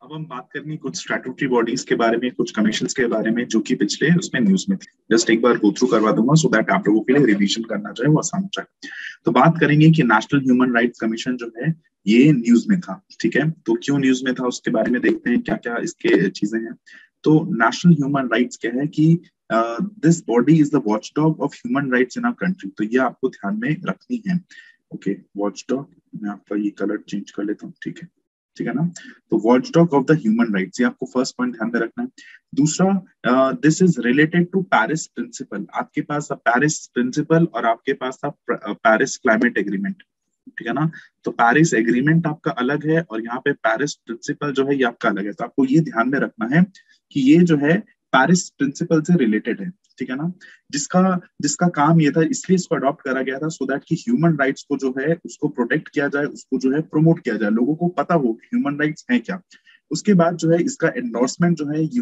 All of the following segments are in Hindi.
अब हम बात करेंगे कुछ स्टैट्यूटरी बॉडीज के बारे में, कुछ कमीशंस के बारे में जो कि पिछले उसमें न्यूज में थे। जस्ट एक बार गो थ्रू करवा दूंगा सो दैट आप लोगों के लिए रिवीजन करना जो है वो आसान हो जाए। तो बात करेंगे कि नेशनल ह्यूमन राइट्स कमीशन जो है ये न्यूज में था, ठीक है। तो क्यों न्यूज में था उसके बारे में देखते हैं क्या क्या इसके चीजें हैं। तो नेशनल ह्यूमन राइट्स क्या है कि this body is the watchdog of human rights in our country. तो ये आपको ध्यान में रखनी है। ओके, वॉचडॉग, मैं आपका ये कलर चेंज कर लेता हूँ, ठीक है, ठीक है ना। तो watchdog of the human rights, ये आपको फर्स्ट पॉइंट ध्यान में रखना है। दूसरा, this is related to Paris principle. आपके पास पेरिस प्रिंसिपल और आपके पास था पेरिस क्लाइमेट एग्रीमेंट, ठीक है ना। तो पेरिस एग्रीमेंट आपका अलग है और यहाँ पे पेरिस प्रिंसिपल जो है ये आपका अलग है। तो आपको ये ध्यान में रखना है कि ये जो है पेरिस प्रिंसिपल से रिलेटेड है, ठीक है ना। जिसका जिसका काम ये था, इसलिए इसको अडॉप्ट करा गया था सो दैट कि ह्यूमन राइट्स को जो है उसको प्रोटेक्ट किया जाए, उसको जो है प्रमोट किया जाए, लोगों को पता हो ह्यूमन राइट्स है क्या। उसके बाद जो है इसका एंडोर्समेंट जो है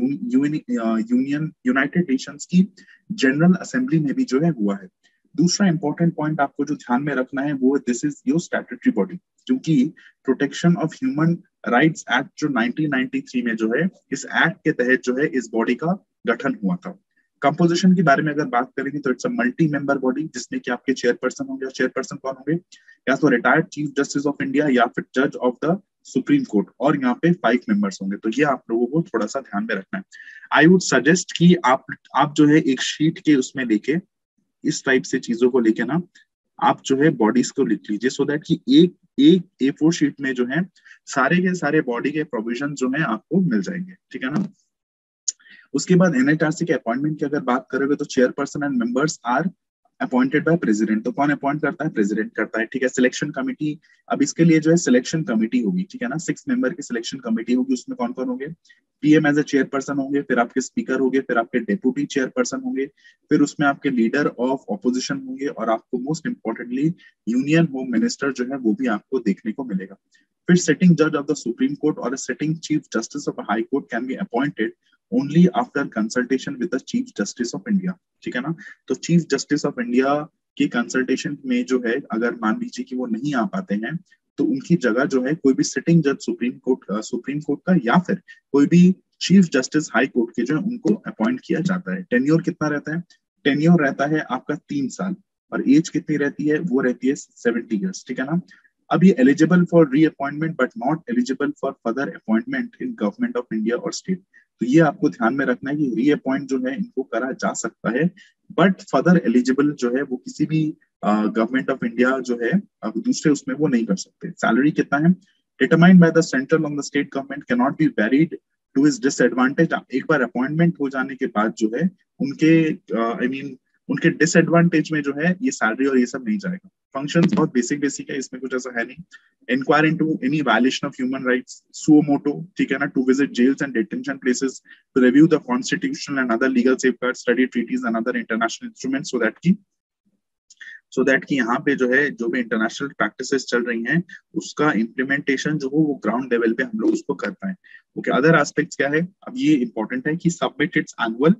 यूनियन यूनाइटेड नेशंस की जनरल असेंबली में भी जो है हुआ है। दूसरा इंपॉर्टेंट पॉइंट आपको जो ध्यान में रखना है वो this is your statutory body, क्योंकि protection of human rights act जो 1993 में जो है, इस एक्ट के तहत जो है इस बॉडी का गठन हुआ था। कंपोजिशन के बारे में अगर बात करेंगे तो it's a multi member body, जिसमें कि आपके चेयरपर्सन होंगे। चेयरपर्सन कौन होंगे? या तो retired chief justice of India या फिर जज ऑफ द सुप्रीम कोर्ट, और यहाँ पे 5 मेंबर्स होंगे। तो ये आप लोगों को थोड़ा सा ध्यान में रखना है। आई वुड सजेस्ट कि आप जो है एक शीट के उसमें लेके इस टाइप से चीजों को लेके ना आप जो है बॉडीज को लिख लीजिए सो दैट कि एक A4 शीट में जो है सारे के सारे बॉडी के प्रोविजन जो है आपको मिल जाएंगे, ठीक है ना। उसके बाद NHRC के अपॉइंटमेंट की अगर बात करोगे तो chairperson and members are appointed by president. तो कौन अपॉइंट करता है? प्रेसिडेंट करता है, ठीक है। सिलेक्शन कमिटी, अब इसके लिए जो है सिलेक्शन कमिटी होगी, ठीक है ना। 6 मेंबर की सिलेक्शन कमिटी होगी। उसमें कौन कौन होंगे? PM एज ए चेयरपर्सन होंगे, फिर आपके स्पीकर होंगे, फिर आपके डेप्यूटी चेयरपर्सन होंगे, फिर उसमें आपके लीडर ऑफ ऑपोजिशन होंगे, और आपको most importantly union home minister जो है वो भी आपको देखने को मिलेगा। फिर सिटिंग जज ऑफ द सुप्रीम कोर्ट और sitting chief justice of high court can be appointed only after consultation with the chief justice of India, ठीक है ना। तो चीफ जस्टिस ऑफ इंडिया की कंसल्टेशन में जो है अगर मान लीजिए कि वो नहीं आ पाते हैं तो उनकी जगह जो है कोई भी सिटिंग जज सुप्रीम कोर्ट का या फिर कोई भी चीफ जस्टिस हाई कोर्ट के जो है उनको अपॉइंट किया जाता है। टेन्योर कितना रहता है? टेन्योर रहता है आपका 3 साल, और एज कितनी रहती है? वो रहती है 70 ईयर्स, ठीक है ना। अब ये eligible for reappointment but not eligible for further appointment in government of India और स्टेट। तो ये आपको ध्यान में रखना है कि रीअपॉइंट जो है इनको करा जा सकता है, बट फर्दर एलिजिबल जो है वो किसी भी गवर्नमेंट ऑफ इंडिया जो है दूसरे उसमें वो नहीं कर सकते। सैलरी कितना है? Determined by the central on the state government can not be varied to his disadvantage. एक बार अपॉइंटमेंट हो जाने के बाद जो है उनके उनके डिसएडवांटेज में जो है ये सैलरी और ये सब नहीं जाएगा। फंक्शंस बहुत बेसिक है, इसमें कुछ ऐसा है नहीं। Inquire into any violation of human rights, suo motu, ठीक है ना, to visit jails and detention places, to review the constitutional and other legal safeguards, study treaties and other international instruments so that कि यहाँ पे जो है जो भी इंटरनेशनल प्रैक्टिसेस चल रही हैं उसका इम्प्लीमेंटेशन जो हो वो ग्राउंड लेवल पे हम लोग उसको कर पाए। ओके, अदर एस्पेक्ट्स क्या है? अब ये इंपॉर्टेंट है कि सबमिट इट्स एनुअल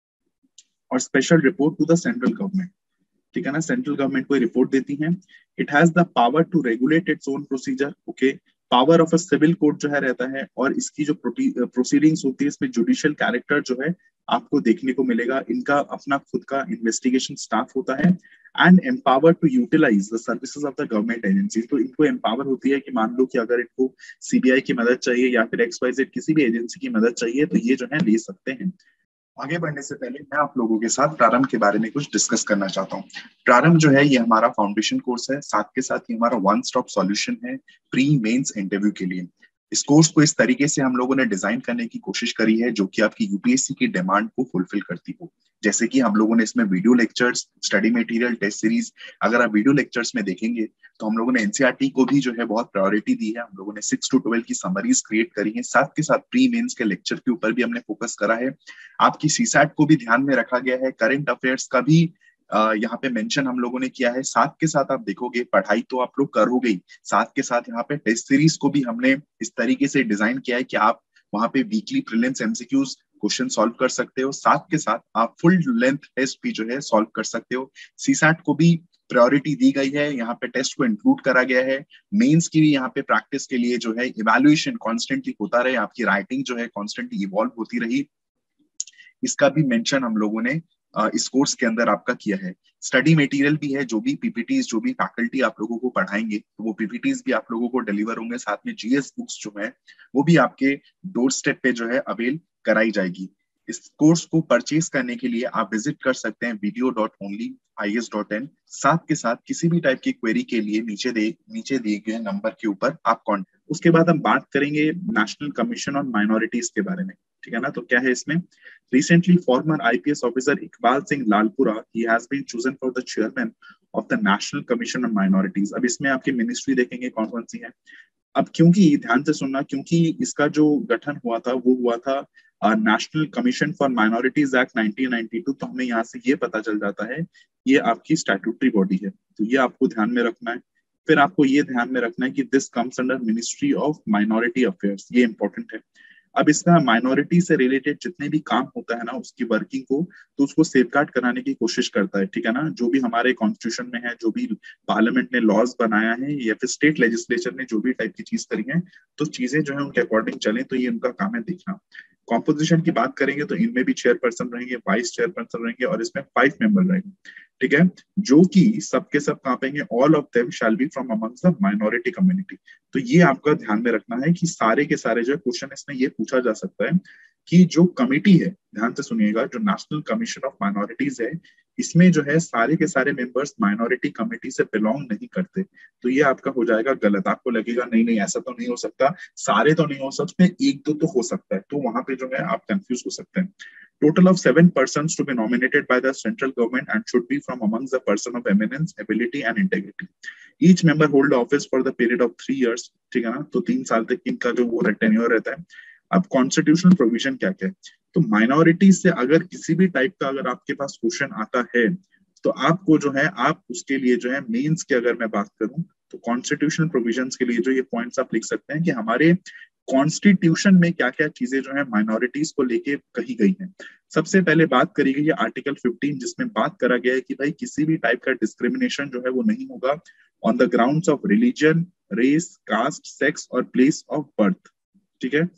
और special report to the central government, ठीक है ना। सेंट्रल गवर्नमेंट को रिपोर्ट देती है। It has the power to regulate its own procedure. Okay, power of a civil court जो है रहता है, और इसकी जो प्रोसीडिंग्स होती है इसमें जुडिशियल कैरेक्टर जो है आपको देखने को मिलेगा। इनका अपना खुद का इन्वेस्टिगेशन स्टाफ होता है and empower to utilize the services of the government agency. तो इनको एम्पावर होती है कि मान लो कि अगर इनको CBI की मदद चाहिए या फिर XYZ किसी भी एजेंसी की मदद चाहिए तो ये जो है ले सकते हैं। आगे बढ़ने से पहले मैं आप लोगों के साथ प्रारंभ के बारे में कुछ डिस्कस करना चाहता हूँ। प्रारंभ जो है ये हमारा फाउंडेशन कोर्स है, साथ के साथ ही हमारा वन स्टॉप सॉल्यूशन है प्री मेंस इंटरव्यू के लिए। इस कोर्स को इस तरीके से हम लोगों ने डिजाइन करने की कोशिश करी है जो कि आपकी UPSC की डिमांड को फुलफिल करती हो। जैसे कि हम लोगों ने इसमें video lectures, study material, test series, अगर आप वीडियो लेक्चर्स में देखेंगे तो हम लोगों ने NCERT को भी जो है बहुत प्रायोरिटी दी है। हम लोगों ने 6 to 12 की समरीज क्रिएट करी है, साथ के साथ प्री मेंस के लेक्चर के ऊपर भी हमने फोकस करा है। आपकी CSAT को भी ध्यान में रखा गया है, करंट अफेयर्स का भी यहाँ पे मेंशन हम लोगों ने किया है। साथ के साथ आप देखोगे पढ़ाई तो आप लोग करोगे ही, साथ के साथ यहाँ पे टेस्ट सीरीज को भी हमने इस तरीके से डिजाइन किया है कि आप वहां पे weekly prelims MCQs question solve कर सकते हो, साथ के साथ आप फुल लेंथ टेस्ट भी जो है सॉल्व कर सकते हो। CSAT को भी प्रायोरिटी दी गई है, यहाँ पे टेस्ट को इंक्लूड करा गया है, मेंस की भी यहाँ पे प्रैक्टिस के लिए जो है इवैल्यूएशन कॉन्स्टेंटली होता रहे, आपकी राइटिंग जो है कॉन्स्टेंटली इवॉल्व होती रही, इसका भी मेंशन हम लोगों ने इस कोर्स के अंदर आपका किया है। स्टडी मटेरियल भी है, जो भी पीपीटीज, जो भी फैकल्टी आप लोगों को पढ़ाएंगे तो वो पीपीटीज भी आप लोगों को डिलीवर होंगे, साथ में जीएस बुक्स जो है वो भी आपके डोर स्टेप पे जो है अवेल कराई जाएगी। इस कोर्स को परचेज करने के लिए आप विजिट कर सकते हैं video.onlyis.in। साथ के साथ किसी भी टाइप की क्वेरी के लिए नीचे दिए गए नंबर के ऊपर आप कॉन्टेक्ट। उसके बाद हम बात करेंगे नेशनल कमीशन ऑन माइनॉरिटीज के बारे में, ठीक है ना। तो क्या है इसमें, recently former IPS officer Iqbal Singh Lalpura he has been chosen for the chairman of the national commission on minorities. अब इसमें आपकी मिनिस्ट्री देखेंगे कौन कौन सी है। अब क्योंकि ध्यान से सुनना, क्योंकि इसका जो गठन हुआ था वो हुआ था national commission for minorities act 1992, तो हमें यहाँ से ये पता चल जाता है ये आपकी स्टैट्यूटरी बॉडी है, तो ये आपको ध्यान में रखना है। फिर आपको ये ध्यान में रखना है कि this comes under ministry of minority affairs, ये इंपॉर्टेंट है। अब इसका माइनॉरिटी से रिलेटेड जितने भी काम होता है ना उसकी वर्किंग को, तो उसको सेफगार्ड कराने की कोशिश करता है, ठीक है ना। जो भी हमारे कॉन्स्टिट्यूशन में है, जो भी पार्लियामेंट ने लॉज बनाया है या फिर स्टेट लेजिस्लेचर ने जो भी टाइप की चीज करी है, तो चीजें जो है उनके अकॉर्डिंग चले, तो ये उनका काम है देखना। कॉम्पोजिशन की बात करेंगे तो इनमें भी चेयरपर्सन रहेंगे, वाइस चेयरपर्सन रहेंगे और इसमें 5 मेंबर रहेंगे, ठीक है, जो कि सबके सब कहाँ पेंगे, all of them shall be from amongst the minority community. तो ये आपका ध्यान में रखना है कि सारे के सारे जो क्वेश्चन इसमें ये पूछा जा सकता है कि जो कमिटी है, ध्यान से सुनिएगा, जो नेशनल कमीशन ऑफ माइनॉरिटीज है, इसमें जो है सारे के सारे मेंबर्स माइनॉरिटी कमिटी से बिलोंग नहीं करते। तो ये आपका हो जाएगा गलत, आपको लगेगा नहीं नहीं ऐसा तो नहीं हो सकता, सारे तो नहीं हो सकते, एक दो तो हो सकता है, तो वहां पे जो है आप कंफ्यूज हो सकते हैं। Total of 7 persons to be nominated by the central government and should be from amongst the person of eminence, ability and integrity. Each member hold office for the period of 3 years, ठीक है ना, तो 3 साल तक इनका जो वो टेन्योर रहता है। अब कॉन्स्टिट्यूशनल प्रोविजन क्या क्या है, तो माइनॉरिटी से अगर किसी भी टाइप का अगर आपके पास क्वेश्चन आता है तो आपको जो है, आप उसके लिए जो है मेंस की अगर मैं बात करूं तो कॉन्स्टिट्यूशनल प्रोविजंस के लिए जो ये पॉइंट्स आप लिख सकते हैं कि हमारे कॉन्स्टिट्यूशन में क्या क्या चीजें जो है माइनॉरिटीज को लेके कही गई हैं। सबसे पहले बात करी गई है आर्टिकल 15, जिसमें बात करा गया है कि भाई किसी भी टाइप का डिस्क्रिमिनेशन जो है वो नहीं होगा on the grounds of religion, race, caste, sex और प्लेस ऑफ बर्थ, ठीक है।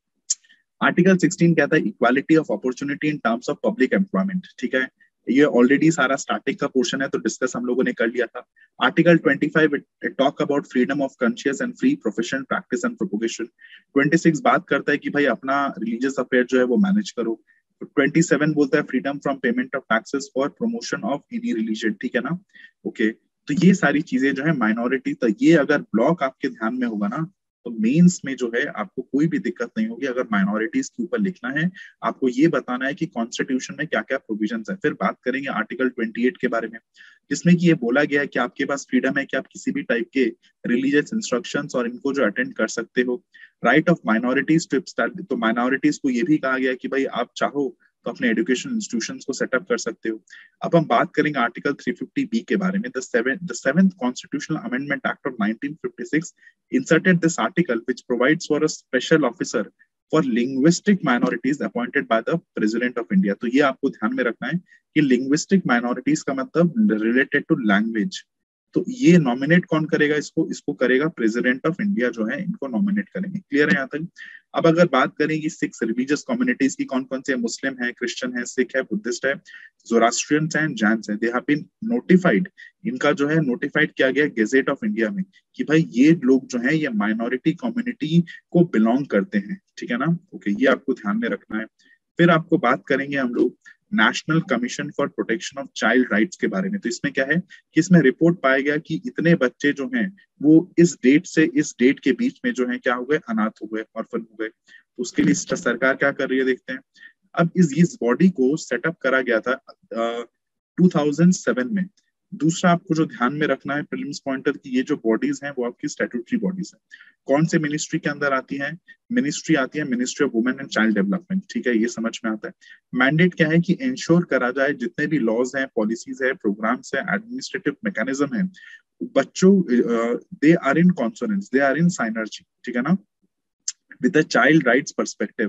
आर्टिकल 16 कहता है equality of opportunity in terms of public employment, ठीक है, ये ऑलरेडी सारा स्टार्टिंग का पोर्शन है तो डिस्कस हम लोगों ने कर लिया था। Article 25 talk about freedom of conscious and free professional practice and propagation. 26 बात करता है कि भाई अपना रिलीजियस अफेयर जो है वो मैनेज करो। 27 बोलता है freedom from payment of taxes for promotion of any religion, ठीक है ना। ओके, तो ये सारी चीजें जो है माइनॉरिटी, तो ये अगर ब्लॉक आपके ध्यान में होगा ना तो मेंस में जो है आपको कोई भी दिक्कत नहीं होगी। अगर माइनॉरिटीज के ऊपर लिखना है, आपको ये बताना है कि कॉन्स्टिट्यूशन में क्या क्या प्रोविजंस है। फिर बात करेंगे आर्टिकल 28 के बारे में, जिसमें कि ये बोला गया है कि आपके पास फ्रीडम है कि आप किसी भी टाइप के रिलीजियस इंस्ट्रक्शंस और इनको जो अटेंड कर सकते हो। राइट ऑफ माइनॉरिटीज टू, तो माइनॉरिटीज को ये भी कहा गया है कि भाई आप चाहो तो अपने एजुकेशन इंस्टीट्यूशंस को सेटअप कर सकते हो। अब हम बात करेंगे आर्टिकल 350 बी के बारे में। The seventh constitutional amendment act of 1956 inserted this article which provides for a special officer for linguistic minorities appointed by the president of India। तो ये आपको ध्यान में रखना है कि linguistic minorities का मतलब related to language, तो ये नॉमिनेट कौन करेगा, इसको करेगा प्रेसिडेंट ऑफ इंडिया जो है, इनको नॉमिनेट करेंगे। क्लियर है यहाँ तक। अब अगर बात करेंगे 6 रिलीजियस कम्युनिटीज की, कौन कौन से है, मुस्लिम है, क्रिश्चियन है, सिख है, बुद्धिस्ट है, जोरास्ट्रियंस है, जैन्स है, दे हैव बीन नोटिफाइड, इनका जो है नोटिफाइड किया गया गेजेट ऑफ इंडिया में कि भाई ये लोग जो है ये माइनॉरिटी कम्युनिटी को बिलोंग करते हैं, ठीक है ना। ओके, ये आपको ध्यान में रखना है। फिर आपको बात करेंगे हम लोग national commission for protection of child rights के बारे में। तो इसमें क्या है कि इसमें रिपोर्ट पाया गया कि इतने बच्चे जो हैं वो इस डेट से इस डेट के बीच में जो है क्या हो गए, अनाथ हो गए, ऑर्फन हो गए। तो उसके लिए सरकार क्या कर रही है देखते हैं। अब इस बॉडी को सेटअप करा गया था 2007 में। दूसरा आपको जो ध्यान में रखना है प्रीलिम्स पॉइंटर की, ये जो बॉडीज हैं वो आपकी स्टैट्यूटरी बॉडीज हैं। कौन से मिनिस्ट्री के अंदर आती है, मिनिस्ट्री आती है ministry of women and child development, ठीक है, ये समझ में आता है। मैंडेट क्या है कि इंश्योर करा जाए जितने भी लॉज हैं, पॉलिसीज है, प्रोग्राम्स है, एडमिनिस्ट्रेटिव मैकेनिज्म है, बच्चों they are in consonance, they are in synergy, ठीक है ना, with the child rights perspective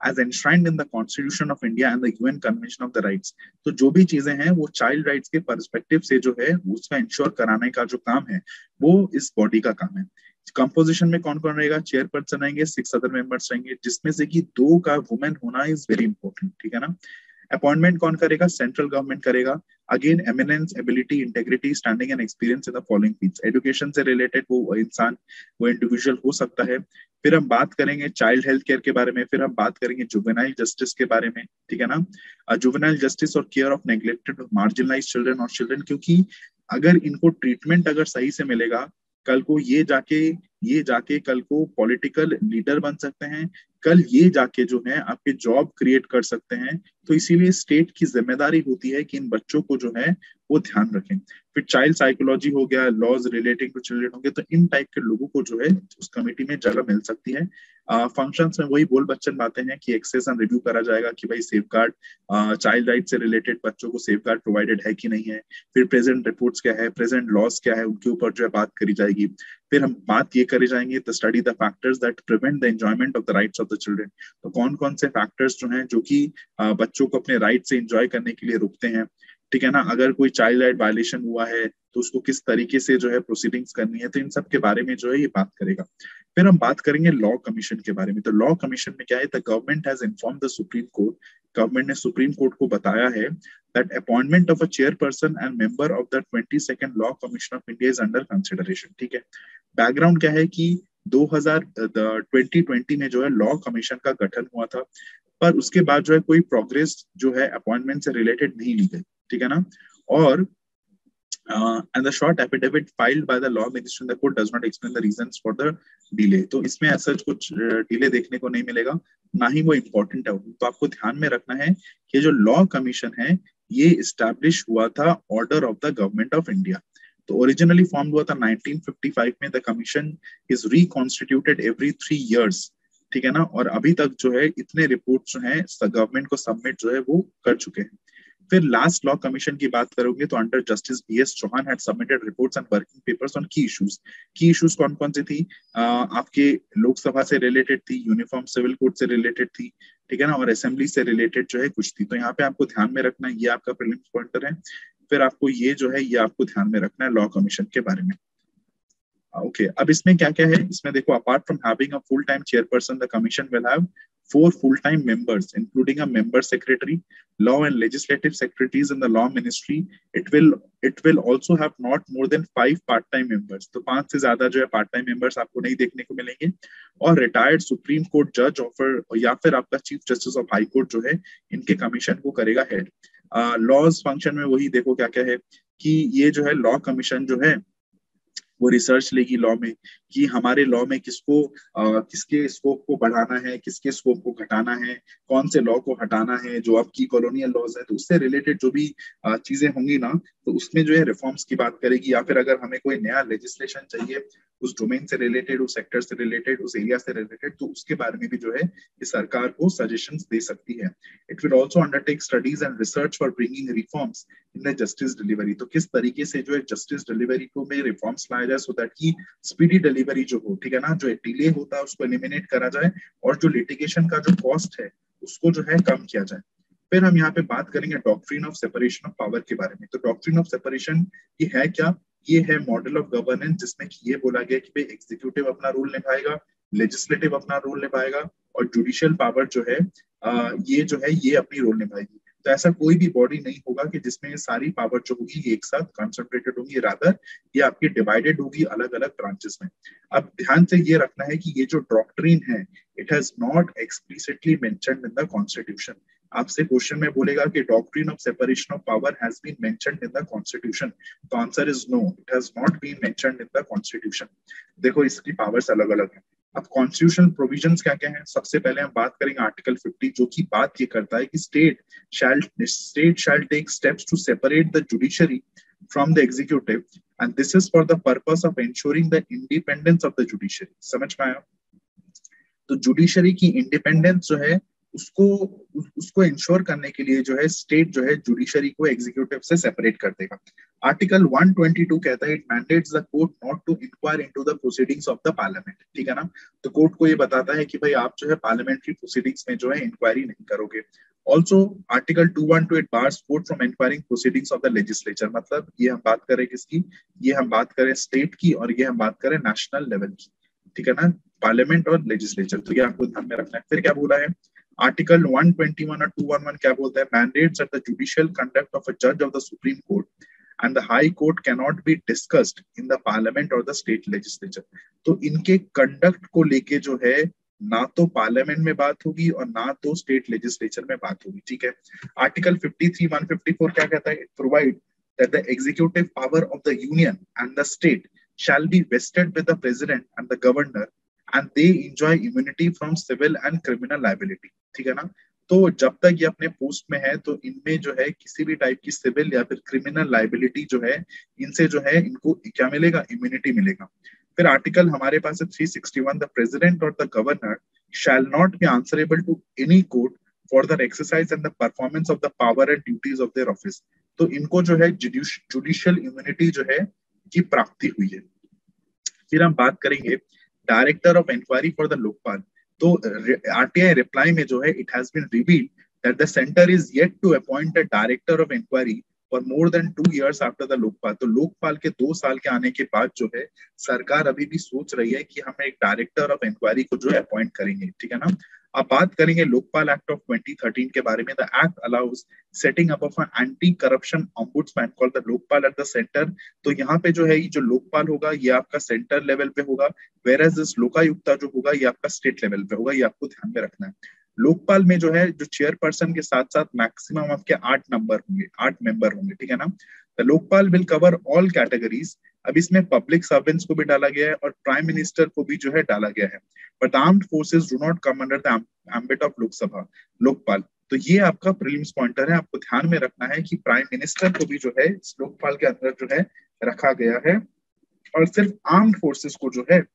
as enshrined in the Constitution of India and the UN Convention of the Rights। तो जो भी चीजें हैं वो चाइल्ड राइट्स के पर्सपेक्टिव से जो है उसका इंश्योर कराने का जो काम है वो इस बॉडी का काम है। कंपोजिशन में कौन कौन रहेगा? चेयरपर्सन रहेंगे, 6 अदर मेंबर्स रहेंगे, जिसमें से कि 2 का वुमेन होना इज वेरी इंपॉर्टेंट, ठीक है ना। अपॉइंटमेंट कौन करेगा? सेंट्रल गवर्नमेंट करेगा। Again eminence, ability, integrity, standing and experience in the following fields. Education से रिलेटेड वो इंसान, वो इंडिविजुअल हो सकता है। फिर हम बात करेंगे चाइल्ड हेल्थ केयर के बारे में, फिर हम बात करेंगे जुवेनाइल जस्टिस के बारे में, ठीक है ना। जुवेनाइल जस्टिस और care of neglected marginalized children और चिल्ड्रन, क्योंकि अगर इनको ट्रीटमेंट अगर सही से मिलेगा, कल को ये जाके कल को पॉलिटिकल लीडर बन सकते हैं, कल ये जाके जो है आपके जॉब क्रिएट कर सकते हैं। तो इसीलिए स्टेट की जिम्मेदारी होती है कि इन बच्चों को जो है वो ध्यान रखें। फिर चाइल्ड साइकोलॉजी हो गया, लॉज रिलेटिंग टू चिल्ड्रन हो गया, तो इन टाइप के लोगों को जो है उस कमेटी में जगह मिल सकती है। फंक्शंस में वही बोल बच्चन बातें हैं कि एक्सेस एंड रिव्यू करा जाएगा कि भाई सेफ गार्ड, चाइल्ड राइट से रिलेटेड बच्चों को सेफ गार्ड प्रोवाइडेड है कि नहीं है। फिर प्रेजेंट रिपोर्ट्स क्या है, प्रेजेंट लॉज क्या है, उनके ऊपर जो है बात करी जाएगी। फिर हम बात ये करे जाएंगे the study the factors that prevent the enjoyment of the rights of the children. तो कौन कौन से फैक्टर्स जो हैं जो कि बच्चों को अपने राइट से एंजॉय करने के लिए रोकते हैं, ठीक है ना। अगर कोई चाइल्ड राइट वायलेशन हुआ है तो उसको किस तरीके से जो है प्रोसीडिंग्स करनी है, तो इन सब के बारे में जो है ये बात करेगा। फिर हम बात करेंगे लॉ कमीशन के बारे में। तो लॉ कमीशन में क्या है? The government has inform the supreme court, government ने सुप्रीम कोर्ट को बताया है that appointment of a chairperson and member of the 22nd law commission of India is under consideration, ठीक है। बैकग्राउंड क्या है कि 2020 में जो है लॉ कमीशन का गठन हुआ था, पर उसके बाद जो है कोई प्रोग्रेस जो है अपॉइंटमेंट से रिलेटेड नहीं ली गई, ठीक है ना। और and the short affidavit filed by the law ministry in the court does not explain the reasons for the delay। तो इसमें ऐसा कुछ डिले देखने को नहीं मिलेगा, ना ही वो इम्पोर्टेंट है। तो आपको ध्यान में रखना है कि जो लॉ कमीशन है ये इस्टेब्लिश हुआ था order of the government of India. तो ओरिजिनली फॉर्म हुआ था 1955 में। The commission is reconstituted every 3 years, ठीक है ना। और अभी तक जो है इतने रिपोर्ट जो है गवर्नमेंट को सबमिट जो है वो कर चुके हैं। फिर लास्ट लॉ कमीशन की बात करोगे तो under justice B S Chauhan had submitted reports and working papers on key issues. Key issues कौन कौन सी थी? आपके लोकसभा से रिलेटेड थी, यूनिफॉर्म सिविल कोड से रिलेटेड थी, ठीक है ना, और असेंबली से रिलेटेड जो है कुछ थी। तो यहाँ पे आपको ध्यान में रखना है, ये आपका प्रीलिम्स पॉइंटर है। फिर आपको ये जो है ये आपको ध्यान में रखना है लॉ कमीशन के बारे में। ओके, अब इसमें क्या क्या है? इसमें देखो, apart from having a full time chairperson, the commission will have 4 full-time members, including a member secretary, law and legislative secretaries in the law ministry. It will also have not more than 5 part-time members। तो 5 से ज्यादा जो है part-time members आपको नहीं देखने को मिलेंगे। और रिटायर्ड सुप्रीम कोर्ट जज ऑफर या फिर आपका chief justice of high court जो है इनके कमीशन को करेगा हेड। लॉज फंक्शन में वही देखो क्या क्या है कि ये जो है लॉ कमीशन जो है वो रिसर्च लेगी लॉ में कि हमारे लॉ में किसके स्कोप को बढ़ाना है, किसके स्कोप को घटाना है, कौन से लॉ को हटाना है। जो आपकी कॉलोनियल लॉज है तो उससे रिलेटेड जो भी चीजें होंगी ना, तो उसमें जो है रिफॉर्म्स की बात करेगी। या फिर अगर हमें कोई नया लेजिस्लेशन चाहिए उस डोमेन से रिलेटेड, उस सेक्टर से रिलेटेड, उस एरिया से रिलेटेड, तो उसके बारे में भी जो है ये सरकार को सजेशंस दे सकती है। It will also undertake studies and research for bringing reforms in the justice delivery. तो किस तरीके से जो है जस्टिस डिलीवरी को में रिफॉर्म्स लाया जाए सो दैट की स्पीडी डिलीवरी जो हो, ठीक है ना, जो डिले होता है उसको एलिमिनेट करा जाए और जो लिटिगेशन का जो कॉस्ट है उसको जो है कम किया जाए। फिर हम यहाँ पे बात करेंगे doctrine of separation of power के बारे में। तो डॉक्ट्रिन ऑफ सेपरेशन ये है क्या? ये है मॉडल ऑफ गवर्नेंस जिसमें कि ये बोला गया कि भाई एग्जीक्यूटिव अपना रोल निभाएगा, लेजिस्लेटिव अपना रोल निभाएगा और जुडिशियल पावर जो है ये जो है ये अपनी रोल निभाएगी। तो ऐसा कोई भी बॉडी नहीं होगा कि जिसमें ये सारी पावर जो होगी ये एक साथ कंसंट्रेटेड होगी, रादर ये आपकी डिवाइडेड होगी अलग अलग ब्रांचेस में। अब ध्यान से ये रखना है कि ये जो डॉक्ट्रिन है it has not explicitly mentioned in the constitution. आपसे क्वेश्चन में बोलेगा कि doctrine of separation of power has been mentioned in the constitution, तो answer is no, it has not been mentioned in the constitution. देखो इसकी पावर्स अलग अलग है। अब कॉन्स्टिट्यूशनल प्रोविजंस क्या क्या है? सबसे पहले हम बात करेंगे आर्टिकल 50 जो कि बात ये करता है कि state shall take steps to separate the judiciary from the executive and this is for the purpose of ensuring the independence of the judiciary. समझ में आया? तो जुडिशरी की इंडिपेंडेंस जो है उसको उसको इंश्योर करने के लिए जो है स्टेट जो है जुडिशरी को एग्जीक्यूटिव से सेपरेट कर देगा। आर्टिकल 122 कहता है it mandates the court not to inquire into the proceedings of the parliament, ठीक है ना। तो कोर्ट को ये बताता है कि भाई आप जो है पार्लियामेंट्री प्रोसीडिंग्स में जो है इंक्वायरी नहीं करोगे। Also article 2128 bars court from inquiring proceedings of the legislature, मतलब ये हम बात करें किसकी, ये हम बात करें स्टेट की और ये हम बात करें नेशनल लेवल की, ठीक है ना, पार्लियामेंट और लेजिस्लेचर। तो ये आपको ध्यान में रखना है। फिर क्या बोला है आर्टिकल 121 और 211 क्या बोलता है, mandates that the judicial conduct of a जज of the supreme court and the high court can not be discussed in the parliament और द स्टेट लेजिस्लेचर। तो इनके कंडक्ट को लेके जो है ना तो पार्लियामेंट में बात होगी और ना तो स्टेट लेजिस्लेचर में बात होगी, ठीक है। आर्टिकल 53 154 क्या कहता है, provide that the executive power of the union and the state shall be vested with the president and the governor and they enjoy immunity from civil and criminal liability, ठीक है ना। तो जब तक ये अपने पोस्ट में है तो इनमें जो है किसी भी टाइप की सिविल या फिर क्रिमिनल लाइबिलिटी जो है इनसे जो है इनको क्या मिलेगा, इम्यूनिटी मिलेगा। फिर आर्टिकल हमारे पास है 361, द प्रेसिडेंट और the governor shall not be answerable to any court for the exercise and the performance of the power and duties of their office. तो इनको जो है जुडिशियल इम्यूनिटी जो है की प्राप्ति हुई है। फिर हम बात करेंगे director of inquiry for the Lokpal. तो आरटीआई रिप्लाई में जो है it has been revealed that the centre is yet to appoint a director of inquiry for more than 2 years after the Lokpal. तो लोकपाल के 2 साल के आने के बाद जो है सरकार अभी भी सोच रही है कि हम एक डायरेक्टर ऑफ इंक्वायरी को जो है अपॉइंट करेंगे, ठीक है ना। अब बात करेंगे लोकपाल एक्ट ऑफ 2013 के बारे में। The act allows setting up of an anti corruption ombudsman called the Lokpal at the centre. तो यहाँ पे जो है ये जो लोकपाल होगा ये आपका सेंटर लेवल पे होगा, वेरएज दिस लोकायुक्ता जो होगा ये आपका स्टेट लेवल पे होगा, ये आपको ध्यान में रखना है। लोकपाल में जो है जो चेयरपर्सन के साथ साथ मैक्सिमम आपके 8 नंबर होंगे, 8 मेंबर होंगे, ठीक है ना। The Lokpal will cover all categories. अब इसमें पब्लिक सर्वेंट्स को भी डाला गया है और प्राइम मिनिस्टर को भी जो है डाला गया है, but armed forces do not come under the ambit of Lok Sabha Lokpal. तो ये आपका प्रीलिम्स पॉइंटर है, आपको ध्यान में रखना है कि प्राइम मिनिस्टर को भी जो है इस लोकपाल के अंदर जो है रखा गया है और सिर्फ आर्म्ड फोर्सेस को जो है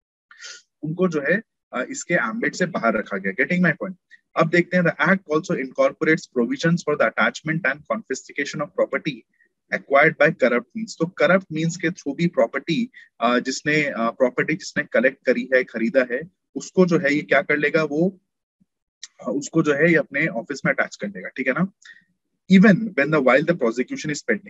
उनको जो है इसके एम्बिट से बाहर रखा गया। Getting my point. अब देखते हैं the act also incorporates provisions for the attachment and confiscation of property acquired by corrupt means. तो करप्ट मींस के थ्रू भी प्रॉपर्टी जिसने कलेक्ट करी है, खरीदा है, उसको जो है ये क्या कर लेगा, वो उसको जो है ये अपने ऑफिस में अटैच कर लेगा, ठीक है ना। Even when the while the prosecution is pending,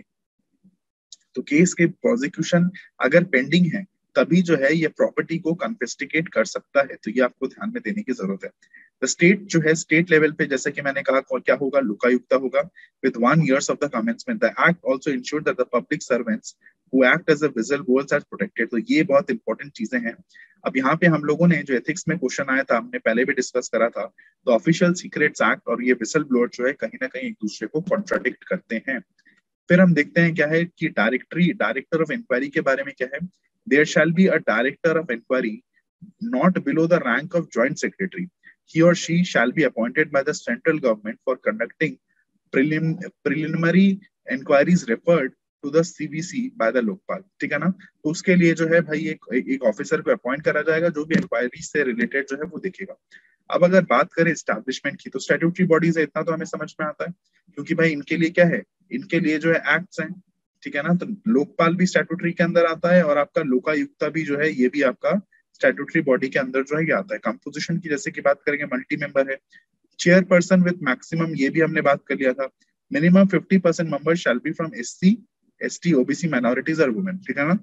तो केस के प्रोसिक्यूशन अगर पेंडिंग है तभी जो है ये प्रॉपर्टी को कन्फिस्टिकेट कर सकता है। तो ये आपको ध्यान में देने की जरूरत है। द स्टेट जो है स्टेट लेवल पे जैसे कि मैंने कहा क्या होगा, लोकायुक्ता होगा with 1 year of the commencement. The act also ensure that the public servants who act as a whistleblowers are protected. तो ये बहुत इंपॉर्टेंट चीजें हैं। अब यहाँ पे हम लोगों ने जो एथिक्स में क्वेश्चन आया था, हमने पहले भी डिस्कस करा था, तो ऑफिशियल सीक्रेट्स एक्ट और ये विसल ब्लोअर जो है कहीं ना कहीं एक दूसरे को कॉन्ट्राडिक्ट करते हैं। फिर हम देखते हैं क्या है कि डायरेक्टर ऑफ इंक्वायरी के बारे में क्या है, there shall be a director of inquiry not below the rank of joint secretary. He or she shall be appointed by the central government for conducting preliminary inquiries referred to the CBC by the Lokpal, ठीक है ना। तो उसके लिए जो है भाई एक ऑफिसर को अपॉइंट करा जाएगा जो भी इंक्वायरी से रिलेटेड जो है वो देखेगा। अब अगर बात करें एस्टैब्लिशमेंट की, तो स्टैट्यूटरी बॉडीज है, इतना तो हमें समझ में आता है क्योंकि भाई इनके लिए क्या है, इनके लिए जो है एक्ट्स हैं, ठीक है ना। तो लोकपाल भी स्टैट्यूटरी के अंदर आता है और आपका लोकायुक्ता भी जो है ये भी आपका स्टैट्यूटरी बॉडी के अंदर जो है ये आता है। कंपोजिशन की जैसे कि बात करेंगे मल्टी मेंबर है, चेयरपर्सन विद मैक्सिमम, ये भी हमने बात कर लिया था। Minimum 50% member shall be from SC ST OBC minorities और वुमेन, ठीक है ना।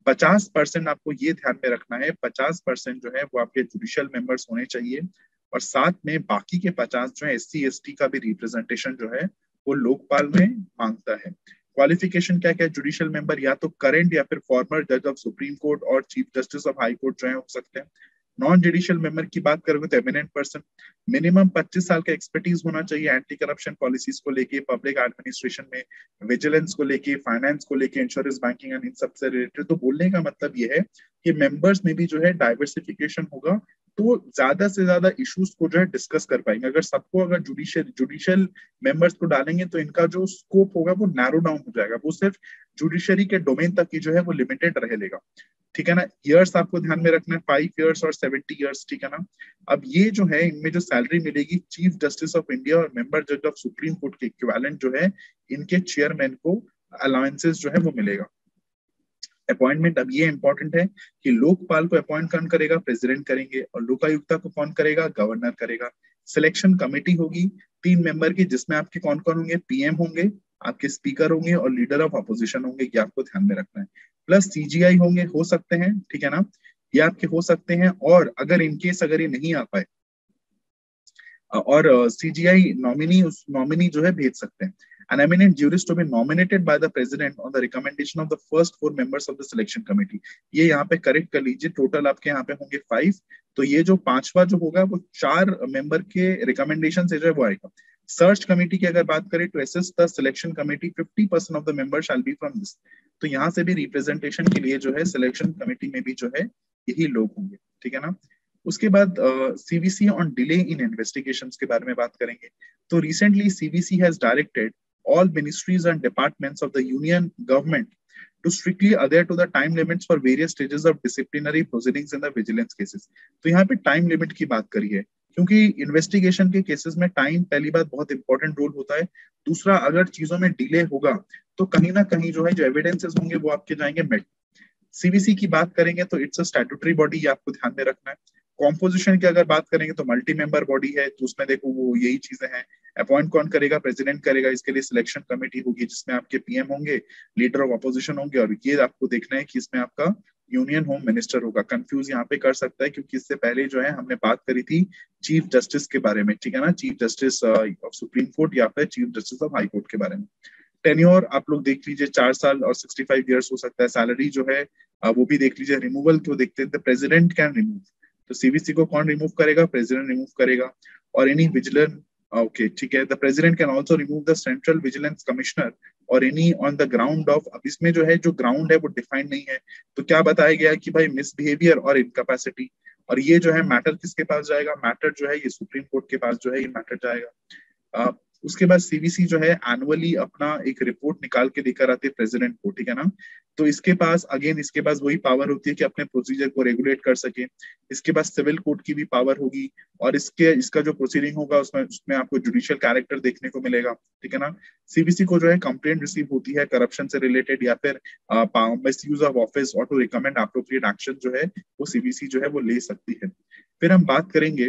50% आपको ये ध्यान में रखना है, 50% जो है वो आपके जुडिशियल मेंबर्स होने चाहिए और साथ में बाकी के 50 जो है एससी एसटी का भी रिप्रेजेंटेशन जो है वो लोकपाल में मांगता है। क्वालिफिकेशन क्या क्या है, जुडिशियल मेंबर या तो करंट या फिर फॉर्मर जज ऑफ सुप्रीम कोर्ट और chief justice of high court जो है हो सकते हैं। नॉन जुडिशियल मेंबर की बात करोगे तो एमिनेंट पर्सन, मिनिमम 25 साल का एक्सपर्टीज होना चाहिए एंटी करप्शन पॉलिसीज को लेके, पब्लिक एडमिनिस्ट्रेशन में, विजिलेंस को लेके, फाइनेंस को लेके, इंश्योरेंस, बैंकिंग एंड इन सबसे रिलेटेड। तो बोलने का मतलब ये है कि मेंबर्स में भी जो है डाइवर्सिफिकेशन होगा तो ज्यादा से ज्यादा इश्यूज को जो है डिस्कस कर पाएंगे। अगर जुडिशियल मेंबर्स को डालेंगे तो इनका जो स्कोप होगा वो नैरो डाउन हो जाएगा, वो सिर्फ जुडिशरी के डोमेन तक की जो है वो लिमिटेड रहेगा, ठीक है ना। ईयर्स आपको ध्यान में रखना है, 5 years और 70 years, ठीक है ना। अब ये जो है इनमें जो सैलरी मिलेगी चीफ जस्टिस ऑफ इंडिया और मेंबर जज ऑफ सुप्रीम कोर्ट के इक्विवेलेंट जो है इनके चेयरमैन को अलाउंसेस जो है वो मिलेगा। अपॉइंटमेंट, अब ये इंपॉर्टेंट है कि लोकपाल को अपॉइंट कौन करेगा, प्रेसिडेंट करेंगे, और लोकायुक्ता को कौन करेगा, गवर्नर करेगा। सिलेक्शन कमेटी होगी 3 मेंबर की, जिसमें आपके कौन कौन होंगे, पीएम होंगे, आपके स्पीकर होंगे और लीडर ऑफ अपोजिशन होंगे, ये आपको ध्यान में रखना है। प्लस सीजीआई होंगे, हो सकते हैं, ठीक है ना, ये आपके हो सकते हैं। और अगर इनकेस अगर ये नहीं आ पाए और सीजीआई नॉमिनी, उस नॉमिनी जो है भेज सकते हैं। An eminent jurist to be nominated by the president on the recommendation of the first 4 members of the selection committee। ये यहाँ पे करेक्ट कर लीजिए, टोटल आपके यहाँ पे होंगे 5। तो ये जो 5वां जो होगा वो 4 मेंबर के रिकमेंडेशन से जो है वो आएगा। सर्च कमेटी की अगर बात करें, to assist the selection committee 50% of the member shall be from this. तो यहाँ से भी रिप्रेजेंटेशन के लिए जो है सिलेक्शन कमेटी में भी जो है यही लोग होंगे, ठीक है ना। उसके बाद CVC on delay in investigations के बारे में बात करेंगे। तो recently CVC has directed all ministries and departments of the union government to strictly adhere to the time limits for various stages of disciplinary proceedings in the vigilance cases। तो यहाँ पे टाइम लिमिट की बात करी है, क्योंकि इन्वेस्टिगेशन के केसेस में टाइम पहली बात बहुत इंपॉर्टेंट रोल होता है। दूसरा, अगर चीजों में डिले होगा तो कहीं ना कहीं जो है जो एविडेंसेस होंगे वो आपके जाएंगे मेट। सीबीसी की बात करेंगे तो इट्स अ स्टैट्यूटरी बॉडी, ये आपको ध्यान में रखना है। कॉम्पोजिशन की अगर बात करेंगे तो मल्टी मेंबर बॉडी है, तो उसमें देखो वो यही चीजें हैं। अपॉइंट कौन करेगा, प्रेसिडेंट करेगा, इसके लिए सिलेक्शन कमेटी होगी जिसमें आपके पीएम होंगे, लीडर ऑफ अपोजिशन होंगे, और ये आपको देखना है कि इसमें आपका यूनियन होम मिनिस्टर होगा। कंफ्यूज यहाँ पे कर सकता है क्योंकि इससे पहले जो है हमने बात करी थी चीफ जस्टिस के बारे में, ठीक है ना, chief justice of supreme court या फिर chief justice of high court के बारे में। टेन्योर आप लोग देख लीजिए, 4 साल और 65 years हो सकता है। सैलरी जो है वो भी देख लीजिए। रिमूवल क्यों देखते हैं, प्रेसिडेंट कैन रिमूव, तो सीवीसी को कौन रिमूव करेगा, प्रेसिडेंट रिमूव करेगा। और एनी विजिलेंस, ओके ठीक है, the president can also remove the central vigilance commissioner और any on the ground of, अब इसमें जो है जो ग्राउंड है वो डिफाइंड नहीं है, तो क्या बताया गया है कि भाई मिसबिहेवियर और इनकैपेसिटी। और ये जो है मैटर किसके पास जाएगा, मैटर जो है ये सुप्रीम कोर्ट के पास जो है ये मैटर जाएगा। उसके बाद सीवीसी जो है एनुअली अपना एक रिपोर्ट निकाल के लेकर आते हैं प्रेसिडेंट को, ठीक है ना। तो इसके पास अगेन इसके पास वही पावर होती है कि अपने प्रोसीजर को रेगुलेट कर सके। इसके पास सिविल कोर्ट की भी पावर होगी, और इसका जो प्रोसीडिंग होगा उसमें आपको जुडिशियल कैरेक्टर देखने को मिलेगा, ठीक है ना। सीबीसी को जो है कंप्लेंट रिसीव होती है करप्शन से रिलेटेड या फिर मिस यूज ऑफ ऑफिस, और टू रिकमेंड अप्रोप्रिएट एक्शन जो है वो सीबीसी जो है वो ले सकती है। फिर हम बात करेंगे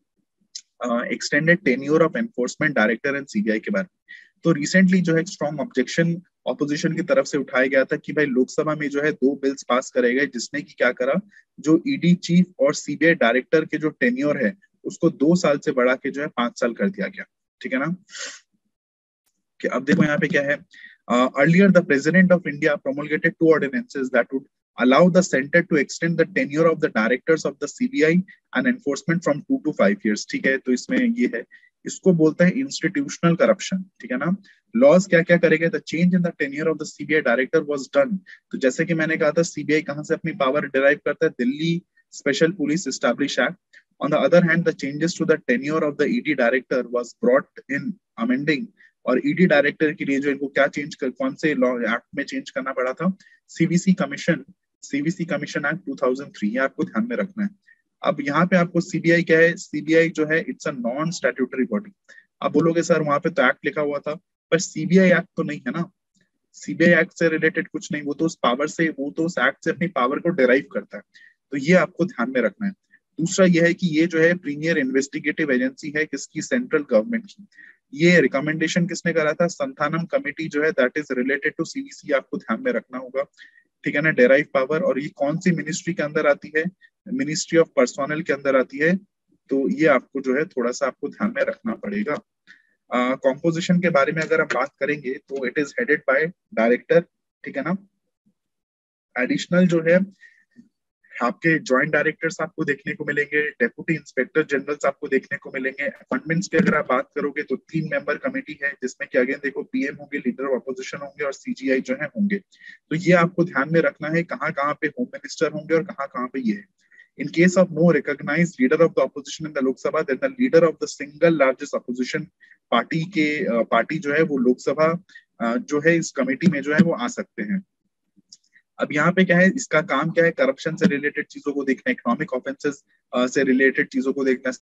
extended tenure of enforcement director and CBI के बारे में। तो रिसेंटली जो है स्ट्रॉन्ग ऑब्जेक्शन ऑपोजिशन की तरफ से उठाया गया था कि भाई लोकसभा में जो है 2 बिल्स पास करे गए जिसने की क्या करा, जो ईडी चीफ और सीबीआई डायरेक्टर के जो टेन्योर है उसको 2 साल से बढ़ा के जो है 5 साल कर दिया गया, ठीक है ना। कि अब देखो यहाँ पे क्या है, earlier the president of India promulgated 2 ordinances that would allow the center to extend the tenure of the directors of the CBI and enforcement from 2 to 5 years, ठीक है। तो इसमें ये है, इसको बोलते हैं इंस्टीट्यूशनल करप्शन, ठीक है ना। लॉज क्या क्या करेंगे, the change in the tenure of the CBI director was done. तो जैसे कि मैंने कहा था सीबीआई कहां से अपनी पावर डिराइव करता है, Delhi special police establish act. On the other hand, the changes to the tenure of the ED director was brought in amending, और ईडी डायरेक्टर के लिए जो इनको क्या चेंज कर, कौन से लॉ एक्ट में चेंज करना पड़ा था, सीबीसी कमीशन एक्ट 2003, ये आपको ध्यान में रखना है। अब यहाँ पे आपको सीबीआई क्या है, सीबीआई जो है it's a non statutory body. अब बोलोगे सर वहां पे तो एक्ट लिखा हुआ था, पर सीबीआई एक्ट तो नहीं है ना, सीबीआई एक्ट से रिलेटेड कुछ नहीं, वो तो उस पावर से, वो तो उस एक्ट से अपनी पावर को डिराइव करता है, तो ये आपको ध्यान में रखना है। दूसरा यह है कि ये जो है प्रीमियर इन्वेस्टिगेटिव एजेंसी है किसकी, सेंट्रल गवर्नमेंट की। ये रिकमेंडेशन किसने करा था, संथानम कमेटी जो है that is related to CBC, आपको ध्यान में रखना होगा, ठीक है ना। डेराइव पावर, और ये कौन सी मिनिस्ट्री के अंदर आती है, मिनिस्ट्री ऑफ पर्सोनल के अंदर आती है, तो ये आपको जो है थोड़ा सा आपको ध्यान में रखना पड़ेगा। कॉम्पोजिशन के बारे में अगर हम बात करेंगे तो it is headed by director, ठीक है ना। एडिशनल जो है आपके ज्वाइंट डायरेक्टर्स आपको देखने को मिलेंगे, डेप्यूटी इंस्पेक्टर जनरल्स आपको देखने को मिलेंगे। अपॉइंटमेंट्स की अगर आप बात करोगे तो 3 मेंबर कमेटी है जिसमें कि अगेन देखो पीएम होंगे, लीडर ऑफ अपोजिशन होंगे और सीजीआई जो है होंगे। तो ये आपको ध्यान में रखना है कहाँ कहाँ पे होम मिनिस्टर होंगे और कहाँ कहाँ पे ये है। In case of no recognized leader of the opposition in the Lok Sabha, then the leader of the single largest opposition party जो है वो लोकसभा जो है इस कमेटी में जो है वो आ सकते हैं। अब यहाँ पे क्या है, इसका काम क्या है, करप्शन से रिलेटेड चीजों को देखना, इकोनॉमिक ऑफेंसेस से रिलेटेड चीजों को देखना,